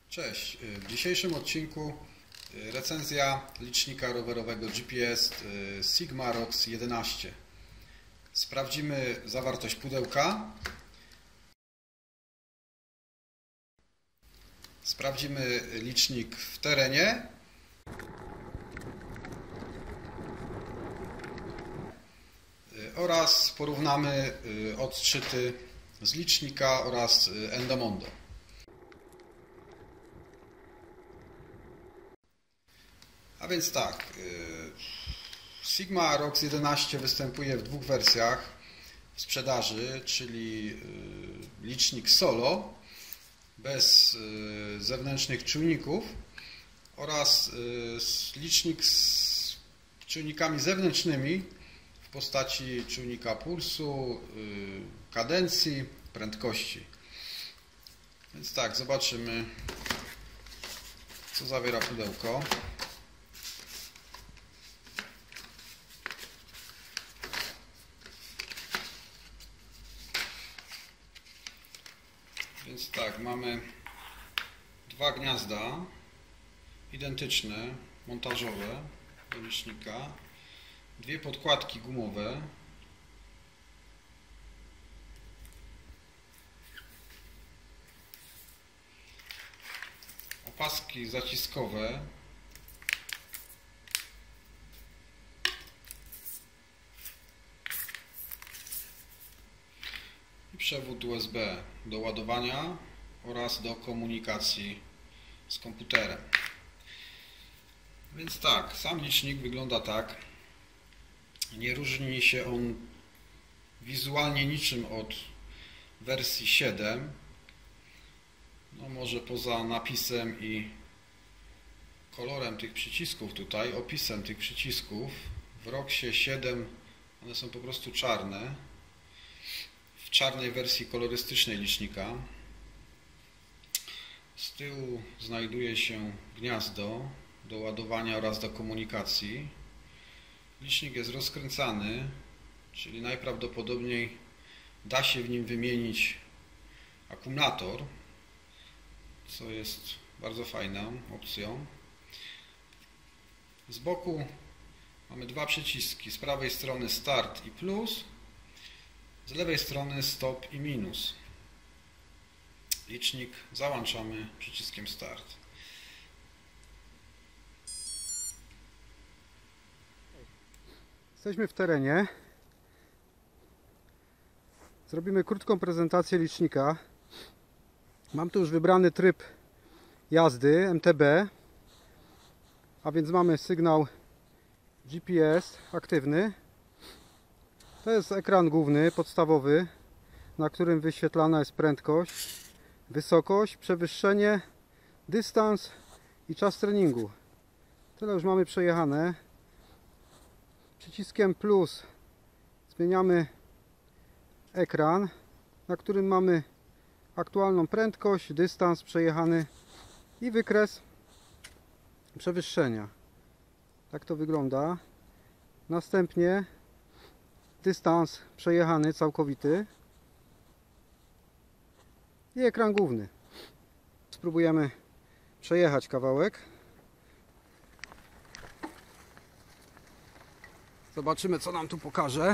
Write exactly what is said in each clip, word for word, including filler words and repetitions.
Cześć, w dzisiejszym odcinku recenzja licznika rowerowego G P S Sigmarox jedenaście. Sprawdzimy zawartość pudełka. Sprawdzimy licznik w terenie. Oraz porównamy odczyty z licznika oraz Endomondo. A więc tak, Sigmarox jedenaście występuje w dwóch wersjach w sprzedaży, czyli licznik solo, bez zewnętrznych czujników, oraz licznik z czujnikami zewnętrznymi w postaci czujnika pulsu, kadencji, prędkości. Więc tak, zobaczymy, co zawiera pudełko. Więc tak, mamy dwa gniazda identyczne, montażowe do licznika, dwie podkładki gumowe, opaski zaciskowe, i przewód U S B do ładowania oraz do komunikacji z komputerem. Więc tak, sam licznik wygląda tak. Nie różni się on wizualnie niczym od wersji siedem. No może poza napisem i kolorem tych przycisków tutaj, opisem tych przycisków. W Roxie siedem one są po prostu czarne. W czarnej wersji kolorystycznej licznika. Z tyłu znajduje się gniazdo do ładowania oraz do komunikacji. Licznik jest rozkręcany, czyli najprawdopodobniej da się w nim wymienić akumulator, co jest bardzo fajną opcją. Z boku mamy dwa przyciski, z prawej strony start i plus, z lewej strony stop i minus. Licznik załączamy przyciskiem start. Jesteśmy w terenie. Zrobimy krótką prezentację licznika. Mam tu już wybrany tryb jazdy M T B, a więc mamy sygnał G P S aktywny. To jest ekran główny, podstawowy, na którym wyświetlana jest prędkość, wysokość, przewyższenie, dystans i czas treningu. Tyle już mamy przejechane. Przyciskiem plus zmieniamy ekran, na którym mamy aktualną prędkość, dystans przejechany i wykres przewyższenia. Tak to wygląda. Następnie dystans przejechany całkowity i ekran główny. Spróbujemy przejechać kawałek. Zobaczymy, co nam tu pokaże.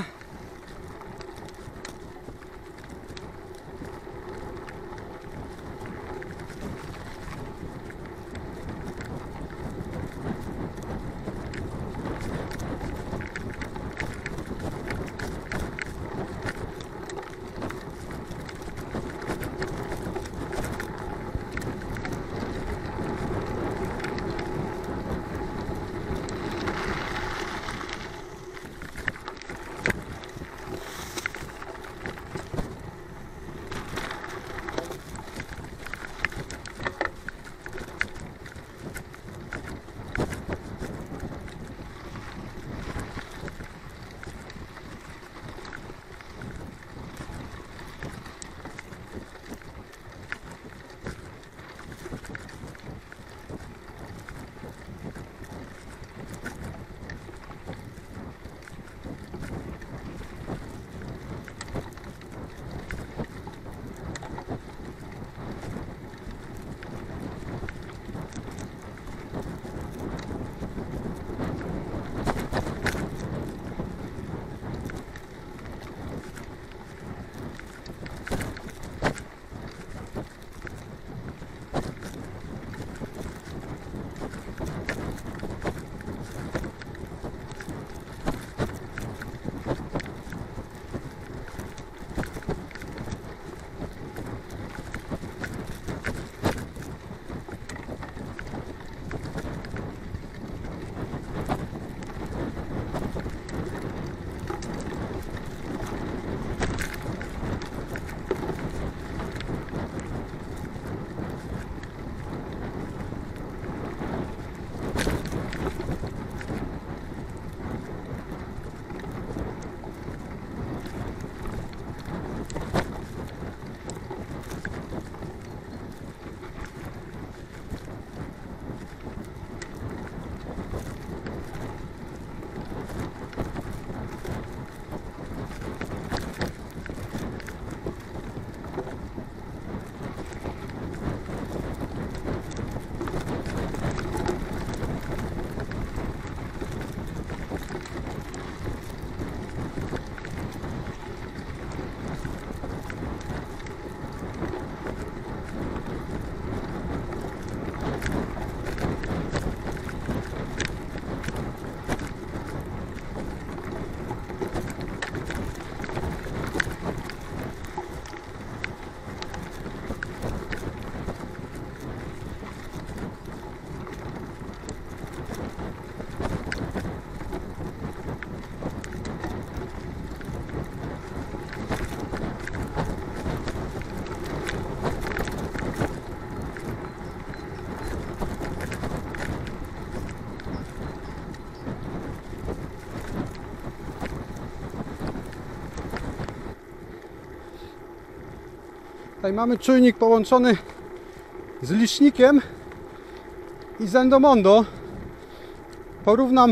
Tutaj mamy czujnik połączony z licznikiem i z Endomondo. Porównam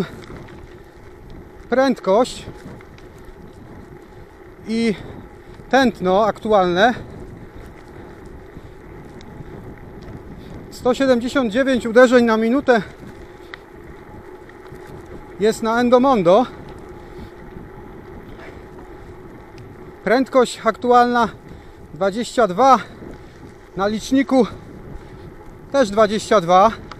prędkość i tętno aktualne. sto siedemdziesiąt dziewięć uderzeń na minutę jest na Endomondo. Prędkość aktualna dwadzieścia dwa, na liczniku też dwadzieścia dwa.